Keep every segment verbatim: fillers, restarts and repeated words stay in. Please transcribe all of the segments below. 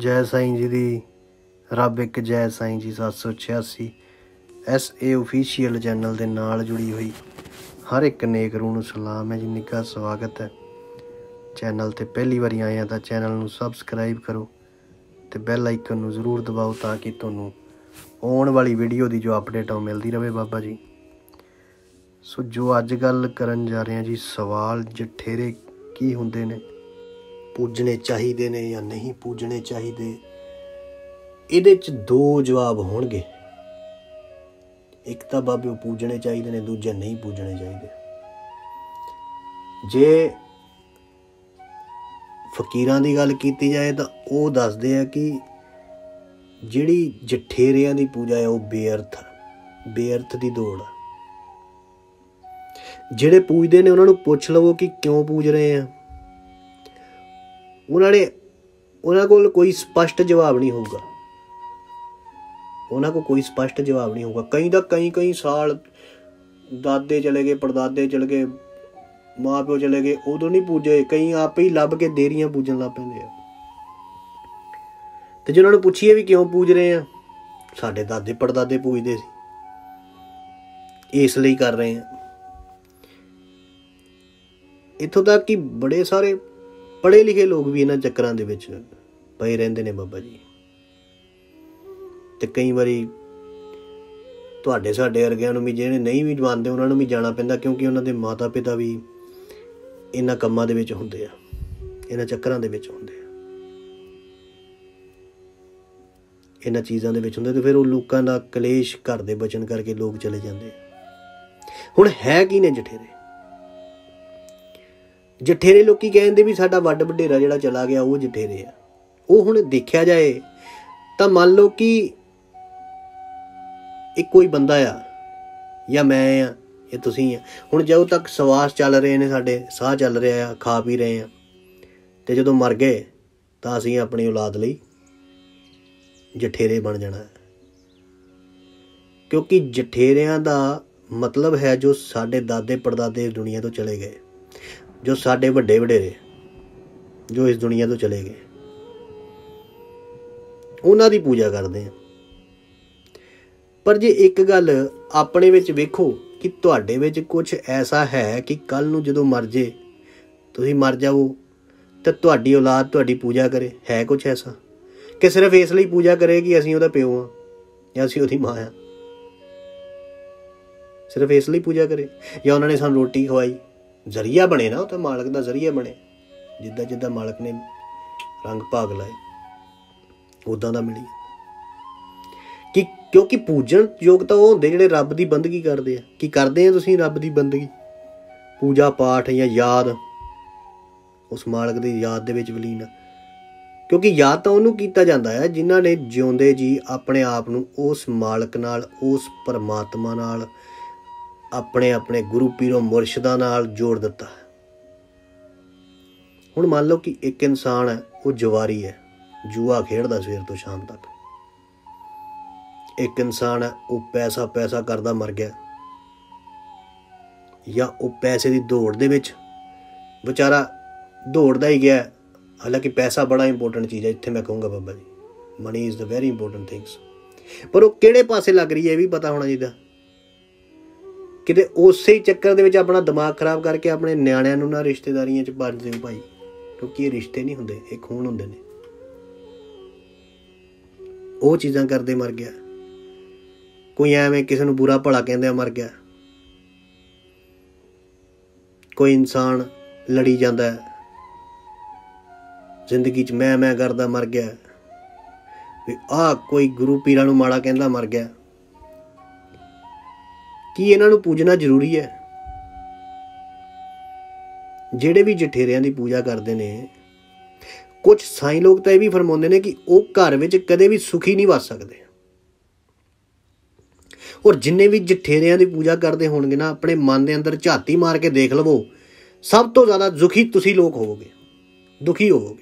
जय साईं जी दी रब एक जय साईं जी सत्त सौ छियासी एस ए ऑफिशियल चैनल के नाल जुड़ी हुई हर एक नेक रूह नूं सलाम है जी। निੱਘਾ स्वागत है। चैनल ते पहली बारी आए हैं तो चैनल नूं सबसक्राइब करो तो बैल आइकन नूं जरूर दबाओ ताकि तुहानूं आउण वाली वीडियो की जो अपडेट है मिलती रहे बाबा जी। सो जो अज गल करन जा रहे हैं जी, सवाल जठेरे की हुंदे ने, पूजने चाहिए ने या नहीं पूजने चाहिए, इहदे च दो जवाब होणगे। एक तो बाबे पूजने चाहिए ने, दूजा नहीं पूजने चाहिए। जे फकीरां दी गल कीती जाए तो वो दसदे आ कि जिहड़ी जठेरियां दी पूजा है वो बेअर्थ बेअर्थ दी दौड़ आ। जिहड़े पूजदे ने उन्हां नूं पुछ लवो कि क्यों पूज रहे हैं, उन्होंने उन्होंने को कोई स्पष्ट जवाब नहीं होगा। उन्होंने को कोई स्पष्ट जवाब नहीं होगा। कई तो कई कई साल दादे चले गए, परदादे चले गए, माँ प्यो चले गए, उदों नहीं पूजे। कई आप ही लभ के देरियां पूजन लग पैंदे आ। ते जिन्होंने पूछिए भी क्यों पूज रहे हैं, साडे दादे परदादे पूजदे सी, इसलिए कर रहे हैं। इत्थों तक कि बड़े सारे पढ़े लिखे लोग भी इन्हां चक्करां दे विच पए रहिंदे ने बाबा जी। ते कई बारी तुहाडे साडे वर्गिआं नूं भी जिहड़े नहीं भी मंनदे उन्हां नूं भी जाना पैंदा, क्योंकि उन्हां दे माता पिता भी इन्हां कम्मां दे विच हुंदे आ, इन्हां चक्करां दे विच हुंदे आ, इन्हां चीज़ां दे विच हुंदे। ते फिर वो लोकां दा कलेश घर दे बचन करके लोग चले जांदे। हुण है की ने जठेरे? जठेरे लोकी कहते भी साडा वड्ड वडेरा जिहड़ा चला गया वो जठेरे आ। वो हुण देखिया जाए तो मान लो कि एक कोई बंदा आ या मैं आ या तुसीं आ। हुण जो तक सवास चल रहे ने, साडे साह चल रहा, खा पी रहे हैं, तो जदों मर गए तो असीं अपनी औलाद लई जठेरे बन जाना है। क्योंकि जठेरियां दा मतलब है जो साडे दादे परदादे दुनिया तो चले गए, जो साडे वड्डे वडेरे जो इस दुनिया तो चले गए, उन्हां दी पूजा करते हैं। पर जे एक गल अपने विच वेखो कि तुहाडे विच कुछ ऐसा है कि कल नूं जदों मर जे, तुसीं मर जाओ तो तुहाडी औलाद तुहाडी पूजा करे, है कुछ ऐसा कि सिर्फ इसलिए पूजा करे कि असीं उहदा प्यो हाँ या असीं उहदी मां हाँ, सिर्फ इसलिए पूजा करे, या उन्होंने सानूं रोटी खवाई, जरिया बने ना, तो मालक का जरिया बने। जिद्दां जिद्दां मालक ने रंग भाग लाए उदां दा मिली। कि क्योंकि पूजन योग तो वो होंदे जिहड़े रब की बंदगी करते हैं। कि करते हैं तुसीं रब की बंदगी, पूजा पाठ या याद उस मालक की याद दे विच वलीन। क्योंकि याद तो उन्होंने कीता जाता है जिन्हां ने जिउंदे जी अपने आप नूं उस मालक नाल, उस परमात्मा नाल, अपने अपने गुरु पीरों मुर्शदां नाल जोड़ दिता है। हुण मान लो कि एक इंसान है, वो जुआरी है, जुआ खेडदा सवेर तो शाम तक। एक इंसान है, वो पैसा पैसा करदा मर गया, या वो पैसे की दौड़ दे विच बेचारा दौड़दा ही गया। हालांकि पैसा बड़ा इंपोर्टेंट चीज़ है, इत्थे मैं कहूँगा Baba ji money is the very important things. पर वो किहड़े पासे लग रही है ये भी पता होना चाहिए। किते उस ही चक्कर दे विच अपना दिमाग खराब करके अपने नियाणिਆਂ ਨੂੰ ना रिश्तेदारियां च भर दिओ भाई, क्योंकि ये रिश्ते नहीं हुंदे, ये खून हुंदे ने। वो चीज़ां करदे मर गया। कोई एवें किसी नूं बुरा भला कहंदे मर गया। कोई इंसान लड़ी जांदा है जिंदगी च, मैं मैं करदा मर गया। भी आ कोई गुरु पीरां नूं माड़ा कहंदा मर गया। कि इन्हां नूं पूजना जरूरी है? जिहड़े भी जठेरियां दी पूजा करते ने, कुछ साईं लोग तो यह भी फरमाउंदे ने कि वो घर विच कदे भी सुखी नहीं वस सकते। और जिन्ने भी जठेरियां दी पूजा करते होणगे ना, अपने मन के अंदर झाती मार के देख लवो, सब तो ज़्यादा दुखी तुसीं लोग होवोगे, दुखी होवोगे।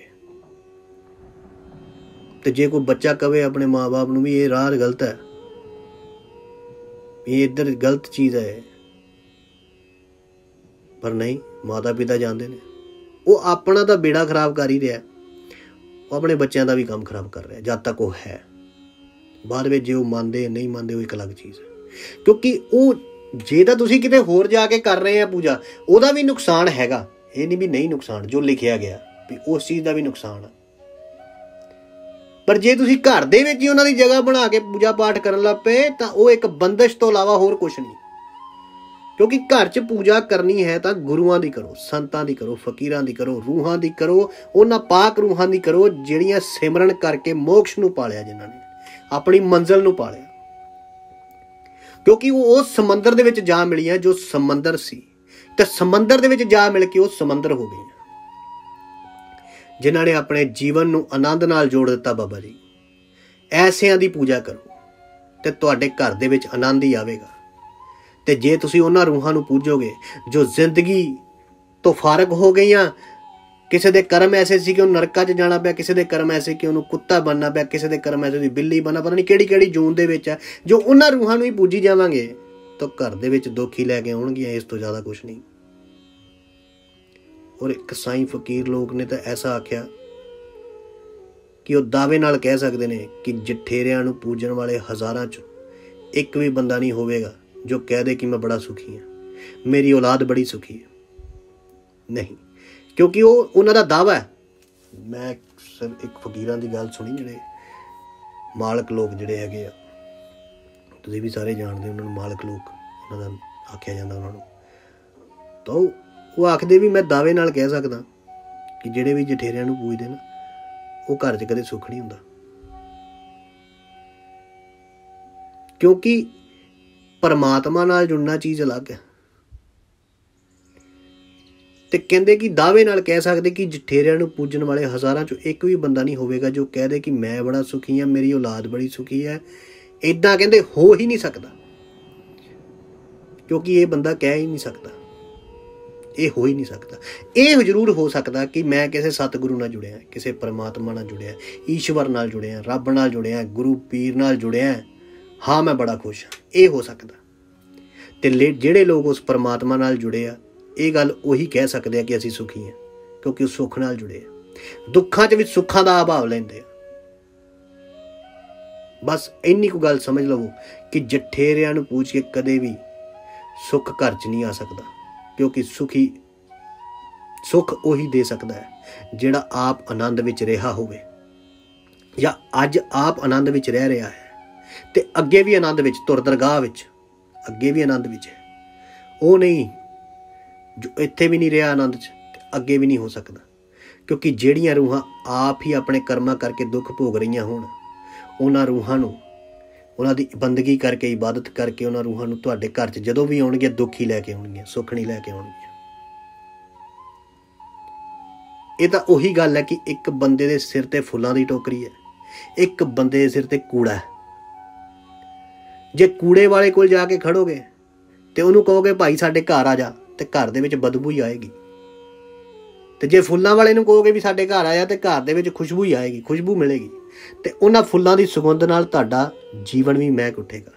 तो जे कोई बच्चा कहे अपने माँ बाप नूं भी ये राह गलत है, ये इधर गलत चीज़ है, पर नहीं, माता पिता जानते हैं वो अपना तो बेड़ा खराब कर ही रहा। ਉਹ ਆਪਣੇ ਬੱਚਿਆਂ ਦਾ ਵੀ ਕੰਮ ਖਰਾਬ ਕਰ ਰਿਹਾ ਜਦ ਤੱਕ ਉਹ ਹੈ। ਬਾਅਦ ਵਿੱਚ ਜੇ ਉਹ ਮੰਨਦੇ ਨਹੀਂ ਮੰਨਦੇ ਉਹ ਇੱਕ ਅਲੱਗ ਚੀਜ਼ ਹੈ। ਕਿਉਂਕਿ ਉਹ ਜੇ ਤਾਂ ਤੁਸੀਂ ਕਿਤੇ ਹੋਰ ਜਾ ਕੇ ਕਰ ਰਹੇ ਆ ਪੂਜਾ, ਉਹਦਾ ਵੀ ਨੁਕਸਾਨ ਹੈਗਾ, ਇਹ ਨਹੀਂ ਵੀ ਨਹੀਂ ਨੁਕਸਾਨ, ਜੋ ਲਿਖਿਆ ਗਿਆ ਵੀ ਉਸ ਚੀਜ਼ ਦਾ ਵੀ ਨੁਕਸਾਨ ਆ। ਪਰ ਜੇ ਤੁਸੀਂ ਘਰ ਦੇ ਵਿੱਚ ਹੀ ਉਹਨਾਂ ਦੀ ਜਗ੍ਹਾ ਬਣਾ ਕੇ ਪੂਜਾ ਪਾਠ ਕਰਨ ਲੱਗ ਪਏ ਤਾਂ ਉਹ ਇੱਕ ਬੰਦਿਸ਼ ਤੋਂ ਇਲਾਵਾ ਹੋਰ ਕੁਛ ਨਹੀਂ। ਕਿਉਂਕਿ ਘਰ 'ਚ ਪੂਜਾ ਕਰਨੀ ਹੈ ਤਾਂ ਗੁਰੂਆਂ ਦੀ ਕਰੋ, ਸੰਤਾਂ ਦੀ ਕਰੋ, ਫਕੀਰਾਂ ਦੀ ਕਰੋ, ਰੂਹਾਂ ਦੀ ਕਰੋ, ਉਹਨਾਂ ਪਾਕ ਰੂਹਾਂ ਦੀ ਕਰੋ ਜਿਹੜੀਆਂ ਸਿਮਰਨ ਕਰਕੇ ਮੋਕਸ਼ ਨੂੰ ਪਾਲਿਆ, ਜਿਨ੍ਹਾਂ ਨੇ ਆਪਣੀ ਮੰਜ਼ਿਲ ਨੂੰ ਪਾਲਿਆ। ਕਿਉਂਕਿ ਉਹ ਉਸ ਸਮੁੰਦਰ ਦੇ ਵਿੱਚ ਜਾ ਮਿਲੀਆਂ ਜੋ ਸਮੁੰਦਰ ਸੀ, ਤੇ ਸਮੁੰਦਰ ਦੇ ਵਿੱਚ ਜਾ ਮਿਲ ਕੇ ਉਹ ਸਮੁੰਦਰ ਹੋ ਗਈਆਂ, ਜਿਨ੍ਹਾਂ ਨੇ ਆਪਣੇ ਜੀਵਨ ਨੂੰ ਆਨੰਦ ਨਾਲ ਜੋੜ ਦਿੱਤਾ। ਬਾਬਾ ਜੀ ਐਸਿਆਂ ਦੀ ਪੂਜਾ ਕਰੋ ਤੇ ਤੁਹਾਡੇ ਘਰ ਦੇ ਵਿੱਚ ਆਨੰਦ ਹੀ ਆਵੇਗਾ। ਤੇ ਜੇ ਤੁਸੀਂ ਉਹਨਾਂ ਰੂਹਾਂ ਨੂੰ ਪੂਜੋਗੇ ਜੋ ਜ਼ਿੰਦਗੀ ਤੋਂ ਫਾਰਗ ਹੋ ਗਈਆਂ, ਕਿਸੇ ਦੇ ਕਰਮ ਐਸੇ ਸੀ ਕਿ ਉਹ ਨਰਕਾਂ 'ਚ ਜਾਣਾ ਪਿਆ, ਕਿਸੇ ਦੇ ਕਰਮ ਐਸੇ ਕਿ ਉਹਨੂੰ ਕੁੱਤਾ ਬਣਨਾ ਪਿਆ, ਕਿਸੇ ਦੇ ਕਰਮ ਐਸੇ ਦੀ ਬਿੱਲੀ ਬਣਨਾ, ਪਤਾ ਨਹੀਂ ਕਿਹੜੀ ਕਿਹੜੀ ਜੂਨ ਦੇ ਵਿੱਚ ਹੈ, ਜੋ ਉਹਨਾਂ ਰੂਹਾਂ ਨੂੰ ਹੀ ਪੂਜੀ ਜਾਵਾਂਗੇ ਤਾਂ ਘਰ ਦੇ ਵਿੱਚ ਦੁੱਖ ਹੀ ਲੈ ਕੇ ਆਉਣਗੀਆਂ, ਇਸ ਤੋਂ ਜ਼ਿਆਦਾ ਕੁਛ ਨਹੀਂ। ਔਰ ਇੱਕ ਸਾਈਂ ਫਕੀਰ ਲੋਕ ਨੇ ਤਾਂ ਐਸਾ ਆਖਿਆ ਕਿ ਉਹ ਦਾਅਵੇ ਨਾਲ ਕਹਿ ਸਕਦੇ ਨੇ ਕਿ ਜਠੇਰਿਆਂ ਨੂੰ ਪੂਜਣ ਵਾਲੇ ਹਜ਼ਾਰਾਂ 'ਚੋਂ ਇੱਕ ਵੀ ਬੰਦਾ ਨਹੀਂ ਹੋਵੇਗਾ ਜੋ ਕਹਿ ਦੇ ਕਿ ਮੈਂ ਬੜਾ ਸੁਖੀ ਹਾਂ, ਮੇਰੀ ਔਲਾਦ ਬੜੀ ਸੁਖੀ ਹੈ। ਨਹੀਂ, ਕਿਉਂਕਿ ਉਹ ਉਹਨਾਂ ਦਾ ਦਾਅਵਾ ਹੈ। ਮੈਂ ਸਿਰਫ ਇੱਕ ਫਕੀਰਾਂ ਦੀ ਗੱਲ ਸੁਣੀ, ਜਿਹੜੇ ਮਾਲਕ ਲੋਕ ਜਿਹੜੇ ਹੈਗੇ ਆ, ਤੁਸੀਂ ਵੀ ਸਾਰੇ ਜਾਣਦੇ ਉਹਨਾਂ ਨੂੰ ਮਾਲਕ ਲੋਕ ਉਹਨਾਂ ਦਾ ਆਖਿਆ ਜਾਂਦਾ ਉਹਨਾਂ ਨੂੰ, ਤਾਂ ਉਹ ਆਖਦੇ ਵੀ ਮੈਂ ਦਾਅਵੇ ਨਾਲ ਕਹਿ ਸਕਦਾ ਕਿ ਜਿਹੜੇ ਵੀ ਜਠੇਰਿਆਂ ਨੂੰ ਪੂਜਦੇ ਨਾ ਉਹ ਘਰ 'ਚ ਕਦੇ ਸੁੱਖ ਨਹੀਂ ਹੁੰਦਾ। ਕਿਉਂਕਿ ਪਰਮਾਤਮਾ ਨਾਲ ਜੁੜਨਾ ਚੀਜ਼ ਅਲੱਗ ਹੈ। ਤੇ ਕਹਿੰਦੇ ਕਿ ਦਾਅਵੇ ਨਾਲ ਕਹਿ ਸਕਦੇ ਕਿ ਜਠੇਰਿਆਂ ਨੂੰ ਪੂਜਣ ਵਾਲੇ ਹਜ਼ਾਰਾਂ 'ਚੋਂ ਇੱਕ ਵੀ ਬੰਦਾ ਨਹੀਂ ਹੋਵੇਗਾ ਜੋ ਕਹਿ ਦੇ ਕਿ ਮੈਂ ਬੜਾ ਸੁਖੀ ਹਾਂ, ਮੇਰੀ ਔਲਾਦ ਬੜੀ ਸੁਖੀ ਹੈ। ਇੱਦਾਂ ਕਹਿੰਦੇ ਹੋ ਹੀ ਨਹੀਂ ਸਕਦਾ, ਕਿਉਂਕਿ ਇਹ ਬੰਦਾ ਕਹਿ ਹੀ ਨਹੀਂ ਸਕਦਾ, ਇਹ ਹੋ ਹੀ ਨਹੀਂ ਸਕਦਾ। ਇਹ ਜ਼ਰੂਰ ਹੋ ਸਕਦਾ ਕਿ ਮੈਂ ਕਿਸੇ ਸਤਿਗੁਰੂ ਨਾਲ ਜੁੜਿਆ, ਕਿਸੇ ਪਰਮਾਤਮਾ ਨਾਲ ਜੁੜਿਆ, ਈਸ਼ਵਰ ਨਾਲ ਜੁੜਿਆ, ਰੱਬ ਨਾਲ ਜੁੜਿਆ, ਗੁਰੂ ਪੀਰ ਨਾਲ ਜੁੜਿਆ, ਹਾਂ ਮੈਂ ਬੜਾ ਖੁਸ਼ ਹਾਂ, ਇਹ ਹੋ ਸਕਦਾ। ਤੇ ਜਿਹੜੇ ਲੋਕ ਉਸ ਪਰਮਾਤਮਾ ਨਾਲ ਜੁੜੇ ਆ, ਇਹ ਗੱਲ ਉਹੀ ਕਹਿ ਸਕਦੇ ਆ ਕਿ ਅਸੀਂ ਸੁਖੀ ਹਾਂ, ਕਿਉਂਕਿ ਉਹ ਸੁੱਖ ਨਾਲ ਜੁੜੇ ਆ, ਦੁੱਖਾਂ 'ਚ ਵੀ ਸੁੱਖਾਂ ਦਾ ਅਭਾਵ ਲੈਂਦੇ ਆ। ਬਸ ਇੰਨੀ ਕੁ ਗੱਲ ਸਮਝ ਲਵੋ ਕਿ ਜਠੇਰਿਆਂ ਨੂੰ ਪੂਜ ਕੇ ਕਦੇ ਵੀ ਸੁੱਖ ਘਰ 'ਚ ਨਹੀਂ ਆ ਸਕਦਾ, ਕਿਉਂਕਿ ਸੁਖੀ ਸੁੱਖ ਉਹੀ ਦੇ ਸਕਦਾ ਹੈ ਜਿਹੜਾ ਆਪ ਆਨੰਦ ਵਿੱਚ ਰਿਹਾ ਹੋਵੇ, ਜਾਂ ਅੱਜ ਆਪ ਆਨੰਦ ਵਿੱਚ ਰਹਿ ਰਿਹਾ ਹੈ ਤੇ ਅੱਗੇ ਵੀ ਆਨੰਦ ਵਿੱਚ, ਤੁਰ ਦਰਗਾਹ ਵਿੱਚ ਅੱਗੇ ਵੀ ਆਨੰਦ ਵਿੱਚ ਹੈ। ਉਹ ਨਹੀਂ ਜੋ ਇੱਥੇ ਵੀ ਨਹੀਂ ਰਿਹਾ ਆਨੰਦ 'ਚ ਤੇ ਅੱਗੇ ਵੀ ਨਹੀਂ ਹੋ ਸਕਦਾ। ਕਿਉਂਕਿ ਜਿਹੜੀਆਂ ਰੂਹਾਂ ਆਪ ਹੀ ਆਪਣੇ ਕਰਮਾਂ ਕਰਕੇ ਦੁੱਖ ਭੋਗ ਰਹੀਆਂ ਹੋਣ, ਉਹਨਾਂ ਰੂਹਾਂ ਨੂੰ, ਉਹਨਾਂ ਦੀ ਬੰਦਗੀ ਕਰਕੇ, ਇਬਾਦਤ ਕਰਕੇ, ਉਹਨਾਂ ਰੂਹਾਂ ਨੂੰ ਤੁਹਾਡੇ ਘਰ 'ਚ ਜਦੋਂ ਵੀ ਆਉਣਗੀਆਂ ਦੁੱਖ ਹੀ ਲੈ ਕੇ ਆਉਣਗੀਆਂ, ਸੁੱਖ ਨਹੀਂ ਲੈ ਕੇ ਆਉਣਗੀਆਂ। ਇਹ ਤਾਂ ਉਹੀ ਗੱਲ ਹੈ ਕਿ ਇੱਕ ਬੰਦੇ ਦੇ ਸਿਰ ਤੇ ਫੁੱਲਾਂ ਦੀ ਟੋਕਰੀ ਹੈ, ਇੱਕ ਬੰਦੇ ਦੇ ਸਿਰ ਤੇ ਕੂੜਾ ਹੈ। ਜੇ ਕੂੜੇ ਵਾਲੇ ਕੋਲ ਜਾ ਕੇ ਖੜੋਗੇ ਤੇ ਉਹਨੂੰ ਕਹੋਗੇ ਭਾਈ ਸਾਡੇ ਘਰ ਆ ਜਾ, ਤੇ ਘਰ ਦੇ ਵਿੱਚ ਬਦਬੂ ਹੀ ਆਏਗੀ। ਤੇ ਜੇ ਫੁੱਲਾਂ ਵਾਲੇ ਨੂੰ ਕਹੋਗੇ ਵੀ ਸਾਡੇ ਘਰ ਆਇਆ, ਤੇ ਘਰ ਦੇ ਵਿੱਚ ਖੁਸ਼ਬੂ ਹੀ ਆਏਗੀ, ਖੁਸ਼ਬੂ ਮਿਲੇਗੀ। ਤੇ ਉਹਨਾਂ ਫੁੱਲਾਂ ਦੀ ਸੁਗੰਧ ਨਾਲ ਤੁਹਾਡਾ ਜੀਵਨ ਵੀ ਮਹਿਕ ਉੱਠੇਗਾ,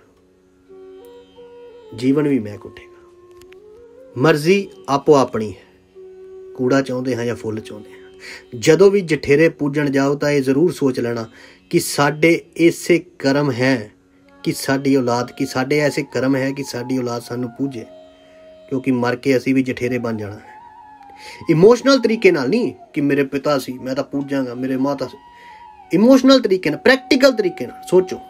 ਜੀਵਨ ਵੀ ਮਹਿਕ ਉੱਠੇਗਾ। ਮਰਜ਼ੀ ਆਪੋ ਆਪਣੀ ਹੈ, ਕੂੜਾ ਚਾਹੁੰਦੇ ਹਾਂ ਜਾਂ ਫੁੱਲ ਚਾਹੁੰਦੇ ਹਾਂ। ਜਦੋਂ ਵੀ ਜਠੇਰੇ ਪੂਜਣ ਜਾਓ ਤਾਂ ਇਹ ਜ਼ਰੂਰ ਸੋਚ ਲੈਣਾ ਕਿ ਸਾਡੇ ਇਸੇ ਕਰਮ ਹੈ ਕਿ ਸਾਡੀ ਔਲਾਦ, ਕਿ ਸਾਡੇ ਐਸੇ ਕਰਮ ਹੈ ਕਿ ਸਾਡੀ ਔਲਾਦ ਸਾਨੂੰ ਪੂਜੇ, ਕਿਉਂਕਿ ਮਰ ਕੇ ਅਸੀਂ ਵੀ ਜਠੇਰੇ ਬਣ ਜਾਣਾ ਹੈ। ਇਮੋਸ਼ਨਲ ਤਰੀਕੇ ਨਾਲ ਨਹੀਂ ਕਿ ਮੇਰੇ ਪਿਤਾ ਸੀ ਮੈਂ ਤਾਂ ਪੂਜਾਂਗਾ, ਮੇਰੇ ਮਾਤਾ ਸੀ। ਇਮੋਸ਼ਨਲ ਤਰੀਕੇ ਨਾਲ, ਪ੍ਰੈਕਟੀਕਲ ਤਰੀਕੇ ਨਾਲ ਸੋਚੋ।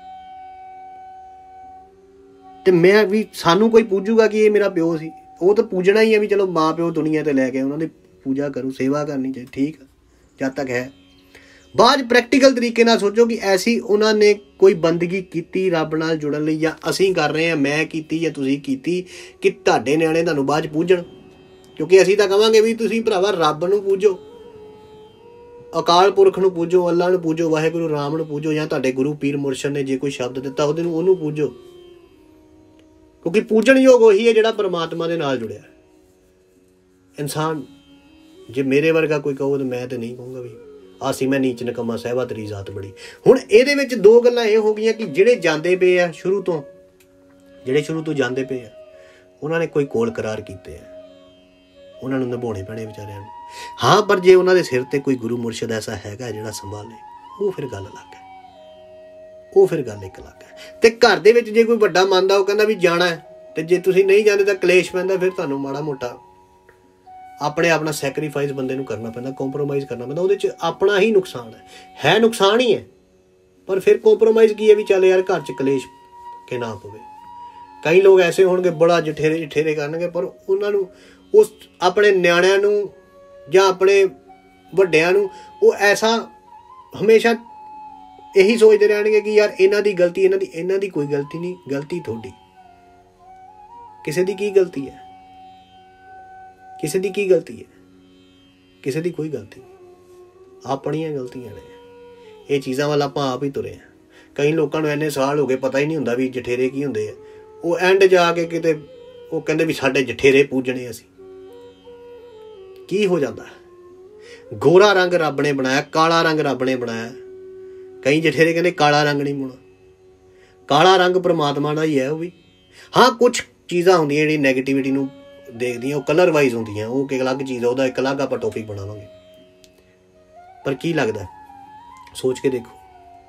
ਤੇ ਮੈਂ ਵੀ, ਸਾਨੂੰ ਕੋਈ ਪੂਜੂਗਾ ਕਿ ਇਹ ਮੇਰਾ ਪਿਓ ਸੀ, ਉਹ ਤਾਂ ਪੂਜਣਾ ਹੀ ਹੈ ਵੀ ਚਲੋ ਮਾਂ ਪਿਓ ਦੁਨੀਆ ਤੇ ਲੈ ਕੇ ਉਹਨਾਂ ਦੀ ਪੂਜਾ ਕਰੋ, ਸੇਵਾ ਕਰਨੀ ਚਾਹੀਦੀ, ਠੀਕ ਆ ਜਦ ਤੱਕ ਹੈ। ਬਾਅਦ ਪ੍ਰੈਕਟੀਕਲ ਤਰੀਕੇ ਨਾਲ ਸੋਚੋ ਕਿ ਐਸੀ ਉਹਨਾਂ ਨੇ ਕੋਈ ਬੰਦਗੀ ਕੀਤੀ ਰੱਬ ਨਾਲ ਜੁੜਨ ਲਈ, ਜਾਂ ਅਸੀਂ ਕਰ ਰਹੇ ਹਾਂ, ਮੈਂ ਕੀਤੀ ਜਾਂ ਤੁਸੀਂ ਕੀਤੀ, ਕਿ ਤੁਹਾਡੇ ਨਿਆਣੇ ਤੁਹਾਨੂੰ ਬਾਅਦ 'ਚ ਪੂਜਣ। ਕਿਉਂਕਿ ਅਸੀਂ ਤਾਂ ਕਹਾਂਗੇ ਵੀ ਤੁਸੀਂ ਭਰਾਵਾ ਰੱਬ ਨੂੰ ਪੂਜੋ, ਅਕਾਲ ਪੁਰਖ ਨੂੰ ਪੂਜੋ, ਅੱਲਾ ਨੂੰ ਪੂਜੋ, ਵਾਹਿਗੁਰੂ ਰਾਮ ਨੂੰ ਪੂਜੋ, ਜਾਂ ਤੁਹਾਡੇ ਗੁਰੂ ਪੀਰ ਮੁਰਸ਼ਦ ਨੇ ਜੇ ਕੋਈ ਸ਼ਬਦ ਦਿੱਤਾ ਉਹਦੇ ਨੂੰ ਉਹਨੂੰ ਪੂਜੋ। ਕਿਉਂਕਿ ਪੂਜਣਯੋਗ ਉਹੀ ਹੈ ਜਿਹੜਾ ਪਰਮਾਤਮਾ ਦੇ ਨਾਲ ਜੁੜਿਆ। ਇਨਸਾਨ ਜੇ ਮੇਰੇ ਵਰਗਾ ਕੋਈ ਕਹੋ ਤਾਂ ਮੈਂ ਤਾਂ ਨਹੀਂ ਕਹੂੰਗਾ ਵੀ ਆਹ ਸੀ ਮੈਂ ਨੀਚ ਨਕਮਾ ਸਹਿਬਾ ਤੇਰੀ ਜ਼ਾਤ ਬੜੀ। ਹੁਣ ਇਹਦੇ ਵਿੱਚ ਦੋ ਗੱਲਾਂ ਇਹ ਹੋ ਗਈਆਂ ਕਿ ਜਿਹੜੇ ਜਾਂਦੇ ਪਏ ਆ ਸ਼ੁਰੂ ਤੋਂ, ਜਿਹੜੇ ਸ਼ੁਰੂ ਤੋਂ ਜਾਂਦੇ ਪਏ ਆ ਉਹਨਾਂ ਨੇ ਕੋਈ ਕੋਲ ਕਰਾਰ ਕੀਤੇ ਆ, उन्होंने निभाने पैने विचारियां नूं। हाँ पर जे उन्होंने सिर ते कोई गुरु मुरशद ऐसा हैगा जिहड़ा संभाले, वो फिर गल अलग है, वो फिर गल एक अलग है। ते घर दे विच जे कोई वड्डा मंनदा वो कहंदा भी जाना है, ते जे तुसीं नहीं जांदे तां कलेश पैंदा, फिर तुहानूं माड़ा मोटा अपने अपना सैक्रीफाइस बंदे नूं करना पैंदा, कॉम्प्रोमाइज़ करना पैंदा। उहदे च अपना ही नुकसान है, है नुकसान ही है, पर फिर कॉम्प्रोमाइज़ की है भी चल यार घर च कलेश के ना पवे। कई लोग ऐसे होणगे बड़ा जठेरे जठेरे करनगे, पर उन्हां नूं उस अपने न्याणिਆਂ नूं जां अपने ਵੱਡਿਆਂ नूं वो ऐसा हमेशा यही सोचते रहणगे कि यार इन्हां दी गलती, इन्हां दी इन्हां दी कोई गलती नहीं, गलती तुहाडी। किसी दी की गलती है, किसी दी की गलती है, किसी दी कोई गलती नहीं, अपनियां गलतियां ने। ये चीज़ां वाल आपां आप ही तुरे हैं। कई लोगों को इन्ने साल हो गए पता ही नहीं हुंदा भी जठेरे की हुंदे आ, वो एंड जाके किते वो कहंदे भी साडे जठेरे पूजने असीं। की हो जाता है? गोरा रंग रब ने बनाया, काला रंग रब ने बनाया। कई जठेरे कहते काला रंग नहीं होना, काला रंग परमात्मा का ही है। वो भी हाँ कुछ चीज़ां होंदियां जिहड़ी नैगेटिविटी नूं देखदियां, वो कलर वाइज होंदियां, वो एक अलग चीज़ है, उसदा एक अलग आपां टॉपिक बनावांगे। पर की लगदा सोच के देखो।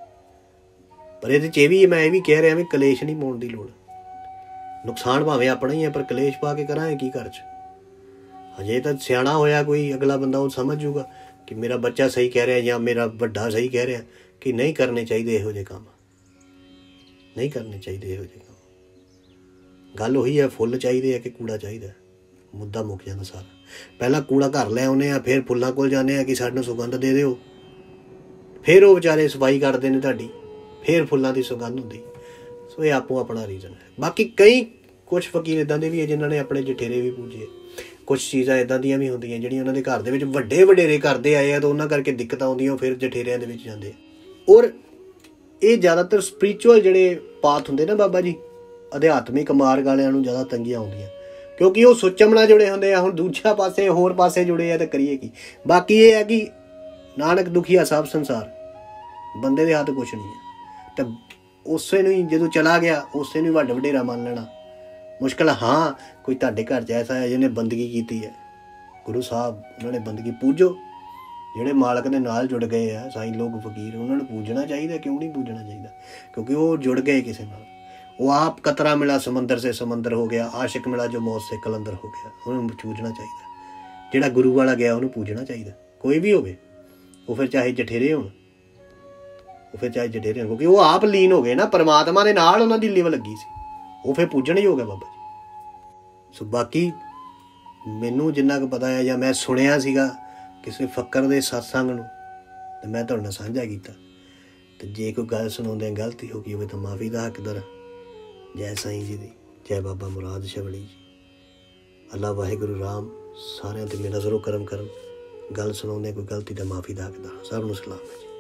पर इहदे च ये भी मैं ये भी कह रहा भी कलेश नहीं पाउण दी लोड़। नुकसान भावें अपना ही है, पर कलेश पा के करांगे की घर च? हजे तो सियाणा होया कोई अगला बंदा वो समझ जूगा कि मेरा बच्चा सही कह रहा है या मेरा बड्डा सही कह रहा कि नहीं करने चाहिए इहो जिहे काम, नहीं करने चाहिए इहो जिहे काम। गल उही है, फुੱਲ चाहिए है कि कूड़ा चाहिए? मुद्दा मुक जाता सारा। पहला कूड़ा घर लै आउने आ, फिर फुੱਲਾਂ कोल जाने आ कि सानूं सुगंध दे दिओ, फिर वो बेचारे सफाई करते हैं तुहाडी, फिर फुੱਲਾਂ की सुगंध होंदी। सो ये आपो अपना रीजन है। बाकी कई कुछ फकीर इदां दे भी है जिन्होंने अपने जठेरे भी पूजे। कुछ चीज़ां इदां दियां भी होंदियां जिहड़ियां उन्हां दे घर दे विच वड्डे वडेरे करदे आए आ, तो उन्हां करके दिक्कतां आउंदियां, फिर जठेरिਆਂ दे विच जांदे। और ये ज़्यादातर स्पिरिचुअल जिहड़े पाथ हुंदे ना बाबा जी, अध्यात्मिक मार्ग वालियां नूं ज़्यादा तंगियां आउंदियां, क्योंकि वो सुचमना जुड़े होंदे आ। हुण दूजा पासे होर पासे जुड़े आ ते करिए की? बाकी ये है कि नानक दुखिया सब संसार, बंदे दे हत्थ कुछ नहीं है। तो उसे नूं जदों चला गया उसे नूं वड्ड वडेरा मान लेना मुश्किल। हाँ कोई तुहाडे घर च ऐसा है जिन्हें बंदगी की है, गुरु साहब उन्होंने बंदगी पूजो, जिहड़े मालक दे नाल जुड़ गए हैं साईं लोग फकीर, उन्होंने पूजना चाहिए। क्यों नहीं पूजना चाहिए? क्योंकि वो जुड़ गए किसी नाल। वो आप कतरा मिला समंदर से समंदर हो गया, आशिक मिला जो मौत से कलंदर हो गया, उन्होंने पूजना चाहिए। जिहड़ा गुरु वाला गया उन्होंने पूजना चाहिए, कोई भी होवे, वो फिर चाहे जठेरे होण, वो फिर चाहे जठेरे होण, क्योंकि वो आप लीन हो गए ना परमात्मा दे नाल, उन्हां दी लिव लगी सी, वो फिर पूजन ही हो गया बाबा जी। सो बाकी मैनू जिन्ना क पता है, या मैं सुनिया सीगा किसी फक्कर दे सत्संग नूं, ते मैं तुहाडे नाल साझा कीता। ते जे कोई गल सुणाउंदे गलती हो गई होवे तां माफ़ी दा हकदार। जय साईं जी दी, जय बाबा मुराद छवड़ी जी। अल्लाह वाहिगुरू राम सारिਆਂ ते मेरा नज़रो करम करन। गल सुणाउंदे कोई गलती तां माफ़ी दा हकदार। सब नूं सलाम है जी।